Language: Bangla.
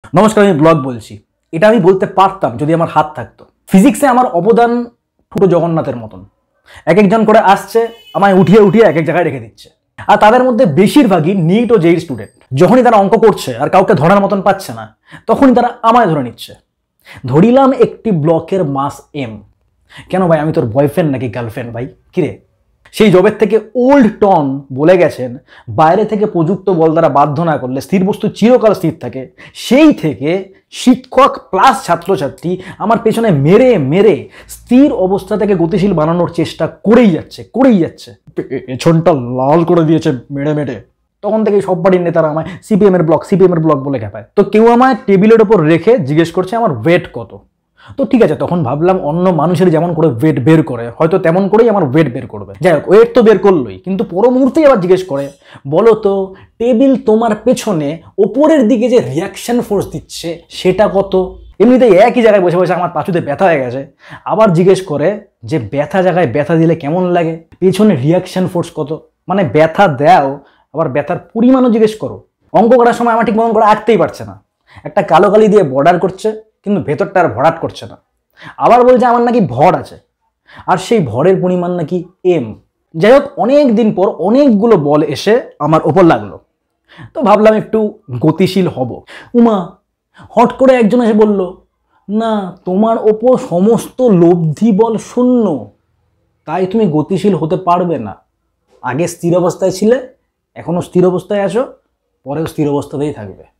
নমস্কার, আমি ব্লগ বলছি। এটা আমি বলতে পারতাম যদি আমার হাত থাকতো। ফিজিক্সে আমার অবদান ছোট জগন্নাথের মতন। এক একজন করে আসছে, আমায় উঠিয়ে উঠিয়ে এক এক জায়গায় রেখে দিচ্ছে। আর তাদের মধ্যে বেশিরভাগই নিট ও জেইর স্টুডেন্ট। যখনই তারা অঙ্ক করছে আর কাউকে ধরার মতন পাচ্ছে না, তখনই তারা আমায় ধরে নিচ্ছে। ধরিলাম একটি ব্লকের মাস এম। কেন ভাই, আমি তোর বয়ফ্রেন্ড নাকি গার্লফ্রেন্ড ভাই? কিরে? সেই জবের থেকে ওল্ড টন বলে গেছেন, বাইরে থেকে প্রযুক্ত বল দ্বারা বাধ্য না করলে স্থির বস্তু চিরকাল স্থির থাকে। সেই থেকে শিক্ষক প্লাস ছাত্রছাত্রী আমার পেছনে মেরে মেরে স্থির অবস্থা থেকে গতিশীল বানানোর চেষ্টা করেই যাচ্ছে। পেছনটা লাল করে দিয়েছে মেরে মেরে। তখন থেকে সব বাড়ির নেতারা আমায় সিপিএম এর ব্লক বলে খেপায়। তো কেউ আমায় টেবিলের ওপর রেখে জিজ্ঞেস করছে আমার ওয়েট কত। তো ঠিক আছে, তখন ভাবলাম অন্য মানুষের যেমন করে ওয়েট বের করে হয়তো তেমন করেই আমার ওয়েট বের করবে। যাই হোক, ওয়েট তো বের করলোই, কিন্তু পর মুহূর্তেই আবার জিজ্ঞেস করে, বলো তো টেবিল তোমার পেছনে ওপরের দিকে যে রিয়াকশন ফোর্স দিচ্ছে সেটা কত? এমনিতেই একই জায়গায় বসে বসে আমার পাঁচুতে ব্যথা হয়ে গেছে। আবার জিজ্ঞেস করে যে ব্যথা জায়গায় ব্যথা দিলে কেমন লাগে, পেছনে রিয়াকশন ফোর্স কত? মানে ব্যথা দাও, আবার ব্যথার পরিমাণও জিজ্ঞেস করো। অঙ্ক করার সময় আমার ঠিক মতন করে আঁকতেই পারছে না। একটা কালো কালি দিয়ে বর্ডার করছে, কিন্তু ভেতরটা আর ভরাট করছে না। আবার বলছে আমার নাকি ভর আছে, আর সেই ভরের পরিমাণ নাকি এম। যাই হোক, অনেক দিন পর অনেকগুলো বল এসে আমার ওপর লাগলো। তো ভাবলাম একটু গতিশীল হব। উমা, হট করে একজন এসে বলল, না তোমার ওপর সমস্ত লব্ধি বল শূন্য, তাই তুমি গতিশীল হতে পারবে না। আগে স্থির অবস্থায় ছিলে, এখনো স্থির অবস্থায় আছো, পরেও স্থির অবস্থাতেই থাকবে।